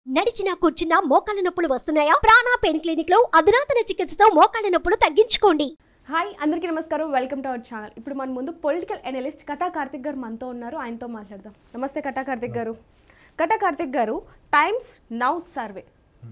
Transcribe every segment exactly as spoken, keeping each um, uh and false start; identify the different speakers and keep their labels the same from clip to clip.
Speaker 1: నడిచినా కూర్చున్నా మోకాళ్ళ నొప్పులు వస్తున్నాయా? ప్రాణ పెయిన్ క్లినిక్ లో అధునాతన చికిత్సతో మోకాళ్ళ నొప్పులు తగ్గించుకోండి.
Speaker 2: హాయ్ అందరికీ నమస్కారం, వెల్కమ్ టు అవర్ ఛానల్. ఇప్పుడు మన ముందు పొలిటికల్ అనలిస్ట్ కటా కార్తిక్ గారు మనతో ఉన్నారు, ఆయనతో మాట్లాడదాం. నమస్తే కటా కార్తిక్ గారు. కటా కార్తిక్ గారు, టైమ్స్ నౌ సర్వే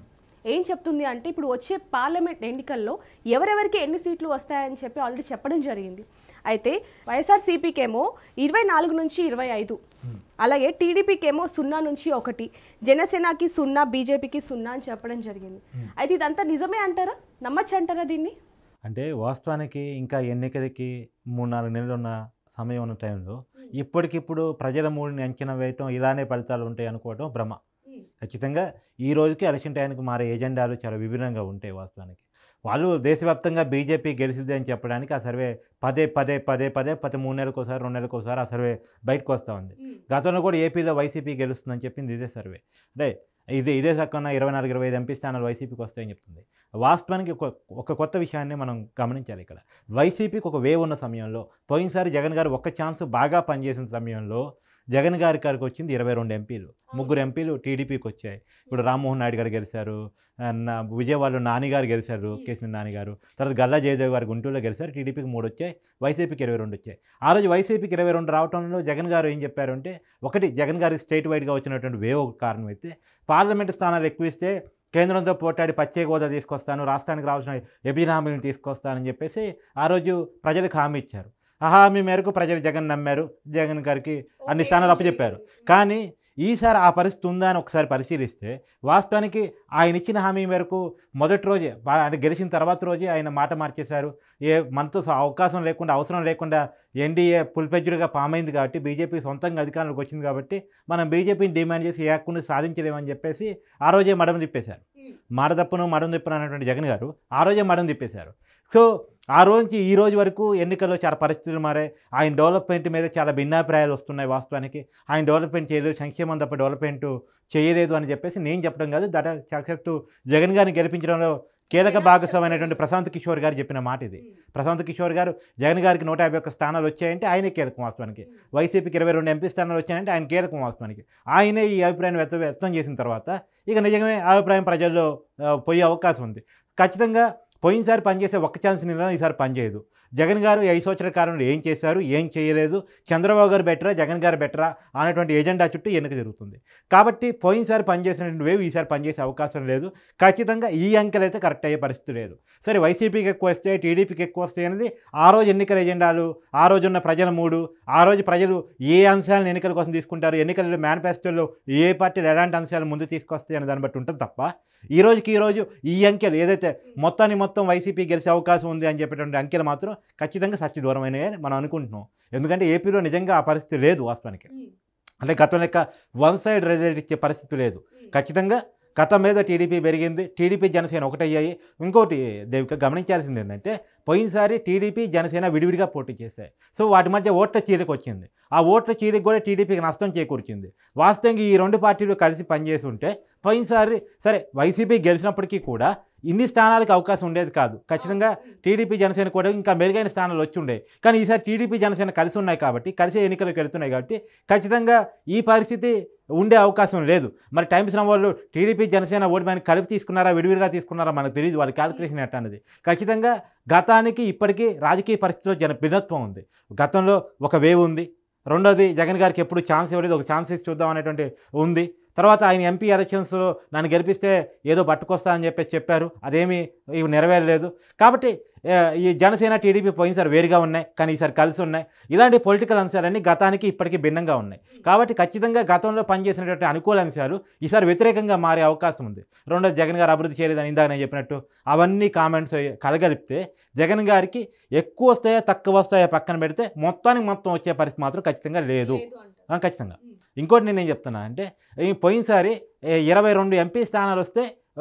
Speaker 2: ఏం చెప్తుంది అంటే ఇప్పుడు వచ్చే పార్లమెంట్ ఎన్నికల్లో ఎవరెవరికి ఎన్ని సీట్లు వస్తాయని చెప్పి ఆల్రెడీ చెప్పడం జరిగింది. అయితే వైఎస్ఆర్సీపీకేమో ఇరవై నాలుగు నుంచి ఇరవై ఐదు, అలాగే టీడీపీకేమో సున్నా నుంచి ఒకటి, జనసేనకి సున్నా, బీజేపీకి సున్నా అని చెప్పడం జరిగింది. అయితే ఇదంతా నిజమే అంటారా, నమ్మచ్చు అంటారా దీన్ని?
Speaker 3: అంటే వాస్తవానికి ఇంకా ఎన్నికలకి మూడు నాలుగు నెలలు ఉన్న సమయం ఉన్న టైంలో ఇప్పటికిప్పుడు ప్రజల మూడిని అంచనా వేయటం, ఇలానే ఫలితాలు ఉంటాయి అనుకోవటం భ్రమ. ఖచ్చితంగా ఈ రోజుకి ఎలక్షన్ టైంకి మారే ఎజెండాలు చాలా విభిన్నంగా ఉంటాయి. వాస్తవానికి వాళ్ళు దేశవ్యాప్తంగా బీజేపీ గెలిచింది అని చెప్పడానికి ఆ సర్వే పదే పదే పదే పదే ప్రతి మూడు నెలలకు ఒకసారి రెండు నెలలకు ఒకసారి ఆ సర్వే బయటకు వస్తూ ఉంది. గతంలో కూడా ఏపీలో వైసీపీ గెలుస్తుందని చెప్పింది ఇదే సర్వే. అంటే ఇదే ఇదే రకంగా ఇరవై నాలుగు ఇరవై ఐదు ఎంపీ స్థానాలు వైసీపీకి వస్తాయని చెప్తుంది. వాస్తవానికి ఒక ఒక కొత్త విషయాన్ని మనం గమనించాలి. ఇక్కడ వైసీపీకి ఒక వేవ్ ఉన్న సమయంలో, పోయినసారి జగన్ గారు ఒక్క ఛాన్స్ బాగా పనిచేసిన సమయంలో జగన్ గారి గారికి వచ్చింది ఇరవై రెండు ఎంపీలు, ముగ్గురు ఎంపీలు టీడీపీకి వచ్చాయి. ఇప్పుడు రామ్మోహన్ నాయుడు గారు గెలిచారు, విజయవాడలో నాని గారు గెలిచారు, కేసీఆర్ నాని గారు, తర్వాత గల్లా జయదేవ్ గారు గుంటూరులో గెలిచారు. టీడీపీకి మూడు వచ్చాయి, వైసీపీకి ఇరవై రెండు వచ్చాయి. ఆ రోజు వైసీపీకి ఇరవై రెండు రావడంలో జగన్ గారు ఏం చెప్పారు అంటే, ఒకటి జగన్ గారికి స్టేట్ వైడ్గా వచ్చినటువంటి వేవ్ ఒక కారణం అయితే, పార్లమెంటు స్థానాలు ఎక్కువ ఇస్తే కేంద్రంతో పోటాడి ప్రత్యేక హోదా తీసుకొస్తాను, రాష్ట్రానికి రావాల్సిన విభజన హామీలను తీసుకొస్తానని చెప్పేసి ఆ రోజు ప్రజలకు హామీ ఇచ్చారు. ఆ హామీ మేరకు ప్రజలు జగన్ నమ్మారు, జగన్ గారికి అన్ని స్థానాలు అప్పచెప్పారు. కానీ ఈసారి ఆ పరిస్థితి ఉందా అని ఒకసారి పరిశీలిస్తే, వాస్తవానికి ఆయన ఇచ్చిన హామీ మేరకు మొదటి రోజే, ఆయన గెలిచిన తర్వాత రోజే ఆయన మాట మార్చేశారు. ఏ మనతో అవకాశం లేకుండా, అవసరం లేకుండా ఎన్డీఏ పుల్పెజ్జుడుగా పామైంది కాబట్టి, బీజేపీ సొంతంగా అధికారంలోకి వచ్చింది కాబట్టి మనం బీజేపీని డిమాండ్ చేసి ఏ హక్కుని సాధించలేమని చెప్పేసి ఆ రోజే మడమ తిప్పేశారు. మాడదప్పును మడమ తిప్పను అన్నటువంటి జగన్ గారు ఆ రోజే మడమ తిప్పేశారు. సో ఆ రోజు నుంచి ఈ రోజు వరకు ఎన్నికల్లో చాలా పరిస్థితులు మారాయి. ఆయన డెవలప్మెంట్ మీద చాలా భిన్నాభిప్రాయాలు వస్తున్నాయి. వాస్తవానికి ఆయన డెవలప్మెంట్ చేయలేదు, సంక్షేమం తప్ప డెవలప్మెంట్ చేయలేదు అని చెప్పేసి నేను చెప్పడం కాదు, దట సాక్షాత్తు జగన్ గారిని గెలిపించడంలో కీలక భాగస్వామైనటువంటి ప్రశాంత్ కిషోర్ గారు చెప్పిన మాట ఇది. ప్రశాంత్ కిషోర్ గారు జగన్ గారికి నూట యాభై ఒక్క స్థానాలు వచ్చాయంటే ఆయనే కీలకం వాస్తవానికి, వైసీపీకి ఇరవై రెండు ఎంపీ స్థానాలు వచ్చాయంటే ఆయన కీలకం వాస్తవానికి. ఆయనే ఈ అభిప్రాయాన్ని వ్యక్తం వ్యక్తం చేసిన తర్వాత ఇక నిజమే అభిప్రాయం ప్రజల్లో పోయే అవకాశం ఉంది. ఖచ్చితంగా పోయినసారి పనిచేసే ఒక్క ఛాన్స్ నిందా ఈసారి పనిచేయదు. జగన్ గారు ఐదు సంవత్సరాల కాలంలో ఏం చేశారు, ఏం చేయలేదు, చంద్రబాబు గారు బెటరా, జగన్ గారు బెటరా అనేటువంటి ఎజెండా చుట్టూ ఎన్నిక జరుగుతుంది. కాబట్టి పోయినసారి పనిచేసినటువంటి వేవ్ ఈసారి పనిచేసే అవకాశం లేదు. ఖచ్చితంగా ఈ అంకెలు అయితే కరెక్ట్ అయ్యే పరిస్థితి లేదు. సరే వైసీపీకి ఎక్కువ వస్తే, టీడీపీకి ఎక్కువ వస్తాయి అనేది ఆ రోజు ఎన్నికల ఎజెండాలు, ఆ రోజున్న ప్రజల మూడు, ఆ రోజు ప్రజలు ఏ అంశాలను ఎన్నికల కోసం తీసుకుంటారు, ఎన్నికల మేనిఫెస్టోలో ఏ పార్టీలు ఎలాంటి అంశాలు ముందు తీసుకొస్తాయి అనే దాన్ని బట్టి ఉంటుంది తప్ప, ఈ రోజుకి ఈ రోజు ఈ అంకెలు ఏదైతే మొత్తాన్ని మొత్తం వైసీపీ గెలిచే అవకాశం ఉంది అని చెప్పేటువంటి అంకెలు మాత్రం ఖచ్చితంగా సత్య దూరమైనవి మనం అనుకుంటున్నాం. ఎందుకంటే ఏపీలో నిజంగా ఆ పరిస్థితి లేదు వాస్తవానికి. అంటే గతం లెక్క వన్ సైడ్ రిజల్ట్ ఇచ్చే పరిస్థితి లేదు. ఖచ్చితంగా గతం మీద టీడీపీ పెరిగింది, టీడీపీ జనసేన ఒకటయ్యాయి. ఇంకోటి దేవిక గమనించాల్సింది ఏంటంటే, పోయినసారి టీడీపీ జనసేన విడివిడిగా పోటీ చేశాయి. సో వాటి మధ్య ఓట్ల చీలిక వచ్చింది. ఆ ఓట్ల చీలిక కూడా టీడీపీకి నష్టం చేకూర్చింది. వాస్తవంగా ఈ రెండు పార్టీలు కలిసి పనిచేసి ఉంటే పోయినసారి సరే వైసీపీ గెలిచినప్పటికీ కూడా ఇన్ని స్థానాలకు అవకాశం ఉండేది కాదు. ఖచ్చితంగా టీడీపీ జనసేన కూడా ఇంకా మెరుగైన స్థానాలు వచ్చి ఉండేవి. కానీ ఈసారి టీడీపీ జనసేన కలిసి ఉన్నాయి కాబట్టి, కలిసే ఎన్నికలకు వెళుతున్నాయి కాబట్టి ఖచ్చితంగా ఈ పరిస్థితి ఉండే అవకాశం లేదు. మరి టైమ్స్ నౌ వాళ్ళు టీడీపీ జనసేన ఓటు బ్యాంక్ కలిపి తీసుకున్నారా, విడివిడిగా తీసుకున్నారా మనకు తెలియదు, వాళ్ళ క్యాలిక్యులేషన్ ఎట్లా అనేది. ఖచ్చితంగా గతానికి ఇప్పటికీ రాజకీయ పరిస్థితిలో జన భిన్నత్వం ఉంది. గతంలో ఒక వేవ్ ఉంది, రెండోది జగన్ గారికి ఎప్పుడు ఛాన్స్ ఇవ్వలేదు, ఒక ఛాన్స్ ఇచ్చి చూద్దాం అనేటువంటి ఉంది. తర్వాత ఆయన ఎంపీ ఎలక్షన్స్లో నన్ను గెలిపిస్తే ఏదో పట్టుకొస్తా అని చెప్పేసి చెప్పారు, అదేమీ ఇవి నెరవేరలేదు. కాబట్టి ఈ జనసేన టీడీపీ పోయినసారి వేరుగా ఉన్నాయి, కానీ ఈసారి కలిసి ఉన్నాయి. ఇలాంటి పొలిటికల్ అంశాలన్నీ గతానికి ఇప్పటికీ భిన్నంగా ఉన్నాయి. కాబట్టి ఖచ్చితంగా గతంలో పనిచేసినటువంటి అనుకూల అంశాలు ఈసారి వ్యతిరేకంగా మారే అవకాశం ఉంది. రెండోది జగన్ గారు అభివృద్ధి చేయలేదని ఇందాక నేను చెప్పినట్టు అవన్నీ కామెంట్స్ కలగలిపితే జగన్ గారికి ఎక్కువ వస్తాయా తక్కువ వస్తాయా పక్కన పెడితే మొత్తానికి మొత్తం వచ్చే పరిస్థితి మాత్రం ఖచ్చితంగా లేదు. ఖచ్చితంగా ఇంకోటి నేను ఏం చెప్తున్నా అంటే, పోయినసారి ఇరవై రెండు ఎంపీ స్థానాలు వస్తే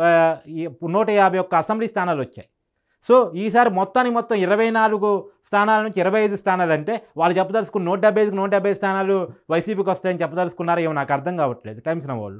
Speaker 3: నూట యాభై ఒక్క అసెంబ్లీ స్థానాలు వచ్చాయి. సో ఈసారి మొత్తానికి మొత్తం ఇరవై నాలుగు స్థానాల నుంచి ఇరవై ఐదు స్థానాలు అంటే వాళ్ళు చెప్పదలుచుకున్న నూట డెబ్బై ఐదుకి నూట డెబ్బై స్థానాలు వైసీపీకి వస్తాయని చెప్పదలుచుకున్నారో ఏమో నాకు అర్థం కావట్లేదు టైమ్స్ నౌ వాళ్ళు.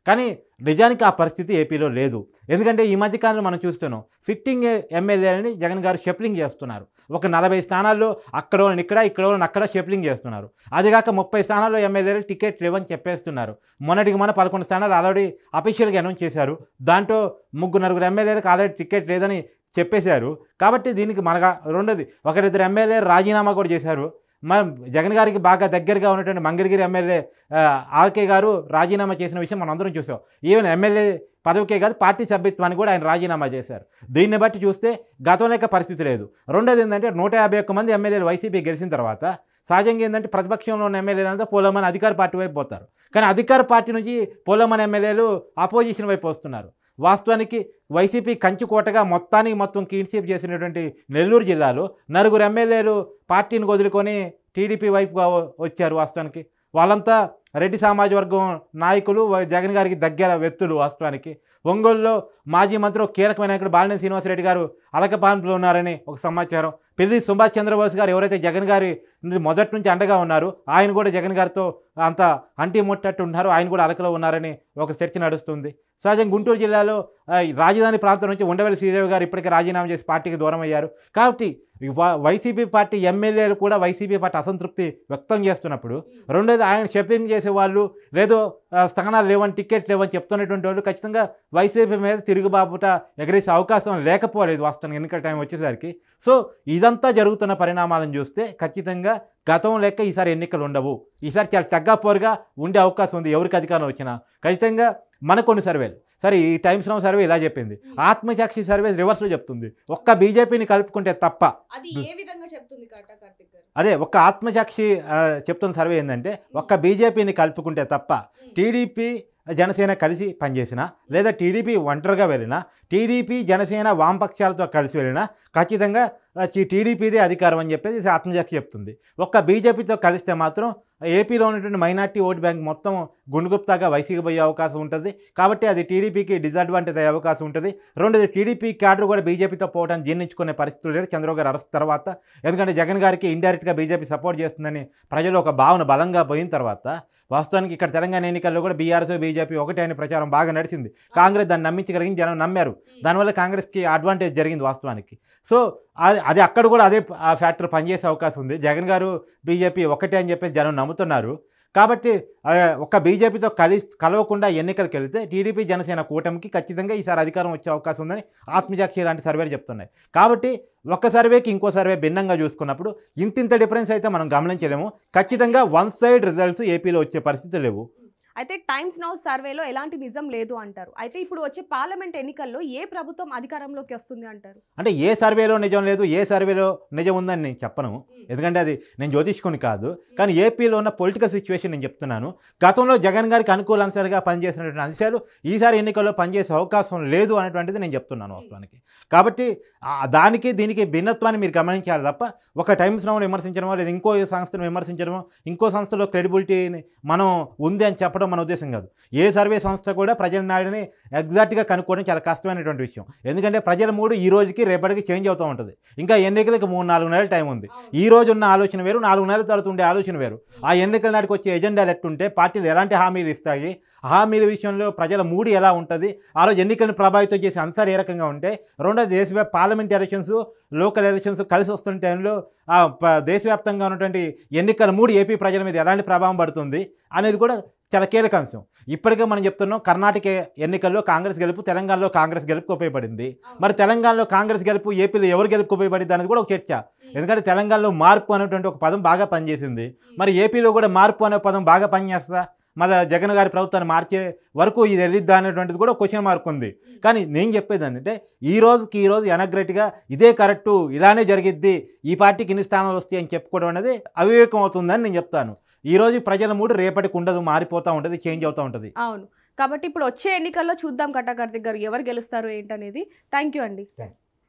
Speaker 3: కానీ నిజానికి ఆ పరిస్థితి ఏపీలో లేదు. ఎందుకంటే ఈ మధ్యకాలంలో మనం చూస్తున్నాం సిట్టింగ్ ఎమ్మెల్యేలని జగన్ గారు షెఫ్లింగ్ చేస్తున్నారు. ఒక నలభై స్థానాల్లో అక్కడ వాళ్ళని ఇక్కడ ఇక్కడ వాళ్ళని అక్కడ షెఫ్లింగ్ చేస్తున్నారు. అదిగాక ముప్పై స్థానాల్లో ఎమ్మెల్యేలు టికెట్ లేవని చెప్పేస్తున్నారు. మొన్నటికి మన పదకొండు స్థానాలు ఆల్రెడీ అఫీషియల్గా అనౌన్స్ చేశారు. దాంట్లో ముగ్గురు నలుగురు ఎమ్మెల్యేలకు ఆల్రెడీ టికెట్ లేదని చెప్పేశారు. కాబట్టి దీనికి మనగా రెండోది ఒకరిద్దరు ఎమ్మెల్యేలు రాజీనామా కూడా చేశారు. మన జగన్ గారికి బాగా దగ్గరగా ఉన్నటువంటి మంగళగిరి ఎమ్మెల్యే ఆర్కే గారు రాజీనామా చేసిన విషయం మనం అందరం చూసాం. ఈవెన్ ఎమ్మెల్యే పదవికే కాదు పార్టీ సభ్యత్వానికి కూడా ఆయన రాజీనామా చేశారు. దీన్ని బట్టి చూస్తే గతం లేక పరిస్థితి లేదు. రెండోది ఏంటంటే నూట యాభై ఒక్క మంది ఎమ్మెల్యేలు వైసీపీ గెలిచిన తర్వాత సహజంగా ఏంటంటే ప్రతిపక్షంలో ఉన్న ఎమ్మెల్యేలంతా పోలమని అధికార పార్టీ వైపు పోతారు. కానీ అధికార పార్టీ నుంచి పోలమని ఎమ్మెల్యేలు అపోజిషన్ వైపు వస్తున్నారు. వాస్తవానికి వైసీపీ కంచుకోటగా మొత్తానికి మొత్తం క్లీన్షీప్ చేసినటువంటి నెల్లూరు జిల్లాలో నలుగురు ఎమ్మెల్యేలు పార్టీని వదులుకొని టీడీపీ వైపుగా వచ్చారు. వాస్తవానికి వాళ్ళంతా రెడ్డి సామాజిక వర్గం నాయకులు, జగన్ గారికి దగ్గర వ్యక్తులు. వాస్తవానికి ఒంగోలులో మాజీ మంత్రి కీలకమైన నాయకుడు బాలినేని శ్రీనివాసరెడ్డి గారు అలకపాన్పులో ఉన్నారని ఒక సమాచారం. పిల్లి సుభాష్ చంద్రబోస్ గారు ఎవరైతే జగన్ గారి మొదటి నుంచి అండగా ఉన్నారు, ఆయన కూడా జగన్ గారితో అంత అంటి ముట్టట్టు ఉన్నారు, ఆయన కూడా అలకలో ఉన్నారని ఒక చర్చ నడుస్తుంది. సహజంగా గుంటూరు జిల్లాలో రాజధాని ప్రాంతం నుంచి ఉండవల్లి శ్రీదేవి గారు ఇప్పటికే రాజీనామా చేసి పార్టీకి దూరం అయ్యారు. కాబట్టి వైసీపీ పార్టీ ఎమ్మెల్యేలు కూడా వైసీపీ పార్టీ అసంతృప్తి వ్యక్తం చేస్తున్నప్పుడు, రెండోది ఆయన షెఫింగ్ చేసే వాళ్ళు లేదో స్థానాలు లేవని టికెట్ లేవని చెప్తున్నటువంటి వాళ్ళు ఖచ్చితంగా వైసీపీ మీద తిరుగుబాపుట ఎగరేసే అవకాశం లేకపోలేదు వాస్తవానికి ఎన్నికల టైం వచ్చేసరికి. సో ఇదంతా జరుగుతున్న పరిణామాలను చూస్తే ఖచ్చితంగా గతం లెక్క ఈసారి ఎన్నికలు ఉండవు. ఈసారి చాలా తగ్గపోరుగా ఉండే అవకాశం ఉంది ఎవరికి అధికారం వచ్చినా. ఖచ్చితంగా మన కొన్ని సర్వేలు సరే ఈ టైమ్స్ నౌ సర్వే ఇలా చెప్పింది, ఆత్మసాక్షి సర్వే రివర్స్లో చెప్తుంది. ఒక్క బీజేపీని కలుపుకుంటే తప్ప అదే ఒక్క ఆత్మసాక్షి చెప్తున్న సర్వే ఏంటంటే ఒక్క బీజేపీని కలుపుకుంటే తప్ప టీడీపీ జనసేన కలిసి పనిచేసినా లేదా టీడీపీ ఒంటరిగా వెళ్ళినా టీడీపీ జనసేన వామపక్షాలతో కలిసి వెళ్ళినా ఖచ్చితంగా టీడీపీదే అధికారం అని చెప్పేసి ఆత్మసాక్షి చెప్తుంది. ఒక్క బీజేపీతో కలిస్తే మాత్రం ఏపీలో ఉన్నటువంటి మైనార్టీ ఓటు బ్యాంక్ మొత్తం గుండుగుప్తాగా వైసీపీ పోయే అవకాశం ఉంటుంది. కాబట్టి అది టీడీపీకి డిసడ్వాంటేజ్ అయ్యే అవకాశం ఉంటుంది. రెండోది టీడీపీ క్యాడర్ కూడా బీజేపీతో పోవడానికి జీర్ణించుకునే పరిస్థితులు లేదు చంద్రబాబు గారు అరెస్ట్ తర్వాత. ఎందుకంటే జగన్ గారికి ఇండైరెక్ట్గా బీజేపీ సపోర్ట్ చేస్తుందని ప్రజలు ఒక భావన బలంగా పోయిన తర్వాత వాస్తవానికి ఇక్కడ తెలంగాణ ఎన్నికల్లో కూడా బీఆర్ఎస్ బీజేపీ ఒకటే అనే ప్రచారం బాగా నడిచింది. కాంగ్రెస్ దాన్ని నమ్మించగలిగింది, జనం నమ్మారు. దానివల్ల కాంగ్రెస్కి అడ్వాంటేజ్ జరిగింది వాస్తవానికి. సో అది అది అక్కడ కూడా అదే ఆ ఫ్యాక్టర్ పనిచేసే అవకాశం ఉంది. జగన్ గారు బీజేపీ ఒకటే అని చెప్పేసి జనం నమ్ముతున్నారు. కాబట్టి ఒక్క బీజేపీతో కలిసి కలవకుండా ఎన్నికలకు వెళితే టీడీపీ జనసేన కూటమికి ఖచ్చితంగా ఈసారి అధికారం వచ్చే అవకాశం ఉందని ఆత్మసాక్షి లాంటి సర్వేలు చెప్తున్నాయి. కాబట్టి ఒక సర్వేకి ఇంకో సర్వే భిన్నంగా చూసుకున్నప్పుడు ఇంతింత డిఫరెన్స్ అయితే మనం గమనించలేము. ఖచ్చితంగా వన్ సైడ్ రిజల్ట్స్ ఏపీలో వచ్చే పరిస్థితి లేవు.
Speaker 2: అయితే టైమ్స్ నౌ సర్వేలో ఎలాంటి నిజం లేదు అంటారు. అయితే ఇప్పుడు వచ్చే పార్లమెంట్ ఎన్నికల్లో ఏ ప్రభుత్వం అధికారంలోకి వస్తుంది అంటారు?
Speaker 3: అంటే ఏ సర్వేలో నిజం లేదు, ఏ సర్వేలో నిజం ఉందని నేను చెప్పను. ఎందుకంటే అది నేను జ్యోతిష్కుని కాదు. కానీ ఏపీలో ఉన్న పొలిటికల్ సిచ్యువేషన్ నేను చెప్తున్నాను. గతంలో జగన్ గారికి అనుకూల అంశాలుగా పనిచేసినటువంటి అంశాలు ఈసారి ఎన్నికల్లో పనిచేసే అవకాశం లేదు అనేటువంటిది నేను చెప్తున్నాను వాస్తవానికి. కాబట్టి దానికి దీనికి భిన్నత్వాన్ని మీరు గమనించాలి తప్ప ఒక టైమ్స్ నౌ విమర్శించడమో లేదా ఇంకో సంస్థను విమర్శించడమో ఇంకో సంస్థలో క్రెడిబిలిటీని మనం ఉంది అని చెప్పడం మన ఉద్దేశం కాదు. ఏ సర్వే సంస్థ కూడా ప్రజల నాడిని ఎగ్జాక్ట్గా కనుక్కోవడం చాలా కష్టమైనటువంటి విషయం. ఎందుకంటే ప్రజల మూడు ఈ రోజుకి రేపటికి చేంజ్ అవుతూ ఉంటుంది. ఇంకా ఎన్నికలకు మూడు నాలుగు నెలల టైం ఉంది. ఈ రోజు ఉన్న ఆలోచన వేరు, నాలుగు నెలల తర్వాత ఉండే ఆలోచన వేరు. ఆ ఎన్నికల నాటికి వచ్చే ఎజెండాలు ఎట్టుంటే పార్టీలు ఎలాంటి హామీలు ఇస్తాయి, హామీల విషయంలో ప్రజల మూడు ఎలా ఉంటుంది, ఆ రోజు ఎన్నికలను ప్రభావితం చేసే అంశాలు ఏ రకంగా ఉంటాయి, రెండోది దేశవ్యాప్త పార్లమెంట్ ఎలక్షన్స్ లోకల్ ఎలక్షన్స్ కలిసి వస్తున్న టైంలో ఆ దేశవ్యాప్తంగా ఉన్నటువంటి ఎన్నికల మూడు ఏపీ ప్రజల మీద ఎలాంటి ప్రభావం పడుతుంది అనేది కూడా చాలా కీలక అంశం. ఇప్పటికే మనం చెప్తున్నాం కర్ణాటక ఎన్నికల్లో కాంగ్రెస్ గెలుపు తెలంగాణలో కాంగ్రెస్ గెలుపుకు ఉపయోగపడింది. మరి తెలంగాణలో కాంగ్రెస్ గెలుపు ఏపీలో ఎవరు గెలుపుకు ఉపయోగపడింది అనేది కూడా ఒక చర్చ. ఎందుకంటే తెలంగాణలో మార్పు అనేటువంటి ఒక పదం బాగా పనిచేసింది. మరి ఏపీలో కూడా మార్పు అనే పదం బాగా పనిచేస్తుందా? మళ్ళీ జగన్ గారి ప్రభుత్వాన్ని మార్చే వరకు ఇది వెళ్ళిద్దా అనేటువంటిది కూడా క్వశ్చన్ మార్క్ ఉంది. కానీ నేను చెప్పేది అంటే ఈ రోజుకి ఈ రోజు ఎనగ్రెట్గా ఇదే కరెక్టు, ఇలానే జరిగిద్ది, ఈ పార్టీకి ఇన్ని స్థానాలు వస్తాయి అని చెప్పుకోవడం అనేది అవివేకం అవుతుందని నేను చెప్తాను. ఈ రోజు ప్రజల మూడు రేపటికి ఉండదు, మారిపోతూ ఉంటుంది, చేంజ్ అవుతూ ఉంటుంది.
Speaker 2: అవును. కాబట్టి ఇప్పుడు వచ్చే ఎన్నికల్లో చూద్దాం కట్టా కార్తిక్ గారు ఎవరు గెలుస్తారు ఏంటనేది. థ్యాంక్ యూ అండి.